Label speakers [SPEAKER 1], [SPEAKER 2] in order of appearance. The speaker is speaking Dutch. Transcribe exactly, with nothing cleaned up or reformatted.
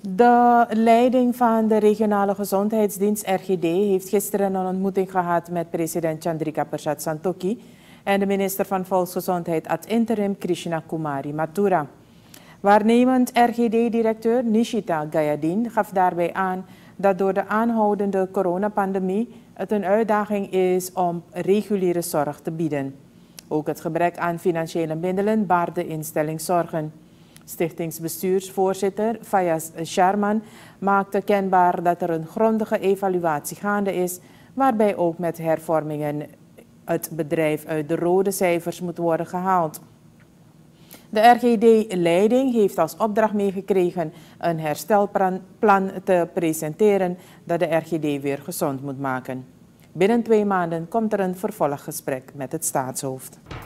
[SPEAKER 1] De leiding van de regionale gezondheidsdienst R G D heeft gisteren een ontmoeting gehad met president President Santokhi en de minister van Volksgezondheid ad interim Krishna Kumari Mathura. Waarnemend R G D-directeur Nishita Gayadin gaf daarbij aan dat door de aanhoudende coronapandemie het een uitdaging is om reguliere zorg te bieden. Ook het gebrek aan financiële middelen baart de instelling zorgen. Stichtingsbestuursvoorzitter Fayaz Sharman maakte kenbaar dat er een grondige evaluatie gaande is, waarbij ook met hervormingen het bedrijf uit de rode cijfers moet worden gehaald. De R G D-leiding heeft als opdracht meegekregen een herstelplan te presenteren dat de R G D weer gezond moet maken. Binnen twee maanden komt er een vervolggesprek met het staatshoofd.